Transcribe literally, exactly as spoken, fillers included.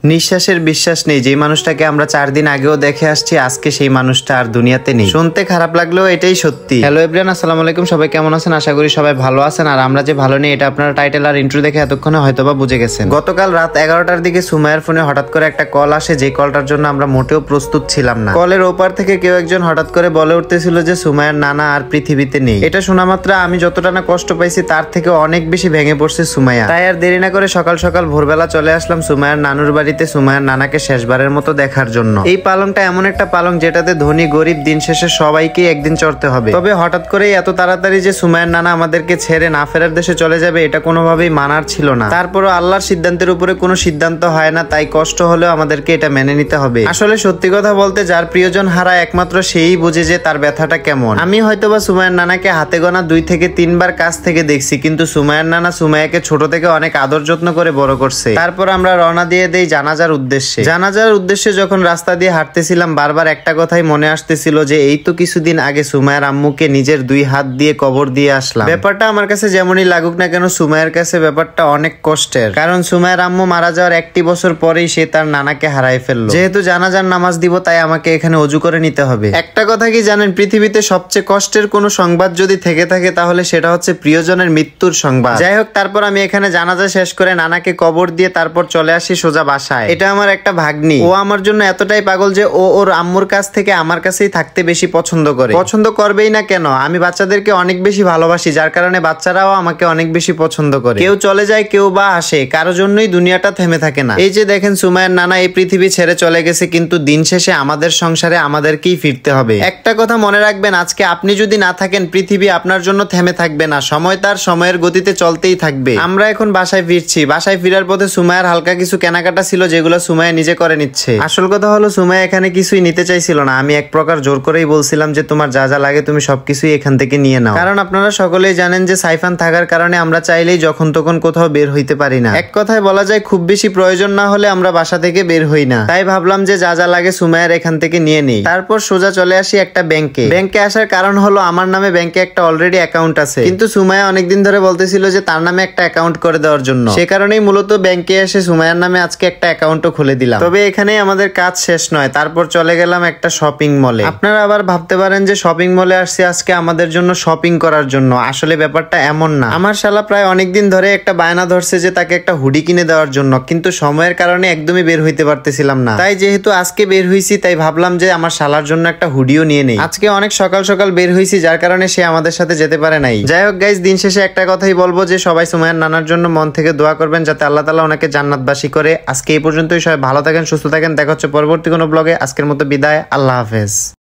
নিঃশ্বাসের বিশ্বাস নেই। যে মানুষটাকে আমরা চার দিন আগেও দেখে আসছি, আজকে সেই মানুষটা আর দুনিয়াতে নেই। শুনতে খারাপ লাগলেও এটাই সত্যি। হ্যালো এভরিওয়ান, আসসালামু আলাইকুম। সবাই কেমন আছেন? আশা করি সবাই ভালো আছেন। আর আমরা যে ভালো নেই এটা আপনারা টাইটেল আর ইন্ট্রো দেখে এতক্ষণে হয়তোবা বুঝে গেছেন। গতকাল রাত এগারোটার দিকে সুমাইয়ার ফোনে হঠাৎ করে একটা কল আসে, যে কলটার জন্য আমরা মোটেও প্রস্তুত ছিলাম না। কলের ওপার থেকে কেউ একজন হঠাৎ করে বলে উঠতেছিল যে সুমাইয়ার নানা আর পৃথিবীতে নেই। এটা শোনা মাত্র আমি যতটা না কষ্ট পাইছি তার থেকে অনেক বেশি ভেঙে পড়ছে সুমাইয়া। তাই আর দেরি না করে সকাল সকাল ভোরবেলা চলে আসলাম সুমাইয়ার নানুর বাড়িতে, সুমাইয়ার নানাকে শেষবারের মতো দেখার জন্য। এই পালংটা এমন একটা পালং যেটাতে ধনী গরিব দিন শেষে সবাইকে একদিন চড়তে হবে। তবে হঠাৎ করেই এত তাড়াতাড়ি যে সুমাইয়ার নানা আমাদেরকে ছেড়ে না ফেরার দেশে চলে যাবে, এটা কোনোভাবেই মানার ছিল না। তারপরও আল্লাহর সিদ্ধান্তের উপরে কোনো সিদ্ধান্ত হয় না, তাই কষ্ট হলেও আমাদেরকে এটা মেনে নিতে হবে। আসলে সত্যি কথা বলতে যার প্রিয়জন হারায় একমাত্র সেই বুঝে যে তার ব্যথাটা কেমন। আমি হয়তোবা সুমাইয়ার নানাকে হাতে গোনা দুই থেকে তিনবার কাছ থেকে দেখছি, কিন্তু সুমাইয়ার নানা সুমাইয়াকে ছোট থেকে অনেক আদর যত্ন করে বড় করছে। তারপর আমরা রওনা দিয়ে দেই জানাজার উদ্দেশ্যে। জানাজার উদ্দেশ্যে যখন রাস্তা দিয়ে হাঁটতেছিলাম, বারবার একটা কথাই মনে আসতেছিল যে এই তো কিছুদিন আগে সুমাইয়ার আম্মুকে নিজের দুই হাত দিয়ে কবর দিয়ে আসলাম। ব্যাপারটা আমার কাছে যেমনই লাগুক না কেন, সুমাইয়ার কাছে ব্যাপারটা অনেক কষ্টের। কারণ সুমাইয়ার আম্মু মারা যাওয়ার একটি বছর পরেই সে তার নানাকে হারাই ফেললো। যেহেতু জানাজার নামাজ দিব, তাই আমাকে এখানে অজু করে নিতে হবে। একটা কথা কি জানেন, পৃথিবীতে সবচেয়ে কষ্টের কোনো সংবাদ যদি থেকে থাকে তাহলে সেটা হচ্ছে প্রিয়জনের মৃত্যুর সংবাদ। যাই হোক, তারপর আমি এখানে জানাজা শেষ করে নানাকে কবর দিয়ে তারপর চলে আসি সোজা বাসায়। এটা আমার একটা ভাগ্নি, ও আমার জন্য এতটাই পাগল যে ও ওর আম্মুর কাছ থেকে আমার কাছেই থাকতে বেশি পছন্দ করে। পছন্দ করবেই না কেন, আমি বাচ্চাদেরকে অনেক বেশি ভালোবাসি, যার কারণে বাচ্চারাও আমাকে অনেক বেশি পছন্দ করে। কেউ চলে যায়, কেউ বা আসে, কারো জন্যই দুনিয়াটা থেমে থাকে না। এই যে দেখেন সুমাইয়ার নানা এই পৃথিবী ছেড়ে চলে গেছে, কিন্তু দিন শেষে আমাদের সংসারে আমাদেরকেই ফিরতে হবে। একটা কথা মনে রাখবেন, আজকে আপনি যদি না থাকেন পৃথিবী আপনার জন্য থেমে থাকবে না। সময় তার সময়ের গতিতে চলতেই থাকবে। আমরা এখন বাসায় ফিরছি। বাসায় ফিরার পথে সুমাইয়ার হালকা কিছু কেনাকাটা ছিল, যেগুলো সুমাইয়া নিজে করে নিচ্ছে। আসল কথা হলো সুমাইয়া এখানে কিছুই নিতে চাইছিল না। আমি এক প্রকার জোর করেই বলছিলাম যে তোমার যা যা লাগে তুমি সবকিছুই এখান থেকে নিয়ে নাও। কারণ আপনারা সকলেই জানেন যে সাইফান থাকার কারণে আমরা চাইলেই যখন তখন কোথাও বের হইতে পারি না। এক কথায় বলা যায় খুব বেশি প্রয়োজন না হলে আমরা বাসা থেকে বের হই না। তাই ভাবলাম যে যা যা লাগে সুমাইয়ার এখান থেকে নিয়ে নেই। তারপর সোজা চলে আসি একটা ব্যাংকে। ব্যাংকে আসার কারণ হলো আমার নামে ব্যাংকে একটা অলরেডি অ্যাকাউন্ট আছে, কিন্তু সুমাইয়া অনেকদিন ধরে বলতেছিল যে তার নামে একটা অ্যাকাউন্ট করে দেওয়ার জন্য। সে কারণেই মূলত ব্যাংকে এসে সুমাইয়ার নামে আজকে একটা অ্যাকাউন্টও খুলে দিলাম। তবে এখানেই আমাদের কাজ শেষ নয়। তারপর চলে গেলাম একটা শপিং মলে। আপনারা আবার ভাবতে পারেন যে শপিং মলে আসছি আজকে আমাদের জন্য শপিং করার জন্য। আসলে ব্যাপারটা এমন না। আমার শালা প্রায় অনেকদিন ধরে একটা বায়না ধরছে যে তাকে একটা হুডি কিনে দেওয়ার জন্য, কিন্তু সময়ের কারণে একদমই বের হইতে পারতেছিলাম না। তাই যেহেতু আজকে বের হইছি, তাই ভাবলাম যে আমার শালার জন্য একটা হুডিও নিয়ে নেই। আজকে অনেক সকাল সকাল বের হইছি, যার কারণে সে আমাদের সাথে যেতে পারে নাই। যাই হোক গাইস, দিন শেষে একটা কথাই বলবো যে সবাই সুমাইয়ার নানার জন্য মন থেকে দোয়া করবেন, যাতে আল্লাহ তাআলা ওনাকে জান্নাতবাসী করে। আজকে এই পর্যন্তই। সবাই ভালো থাকেন, সুস্থ থাকেন। দেখা হচ্ছে পরবর্তী কোনো ব্লগে। আজকের মতো বিদায়, আল্লাহ হাফেজ।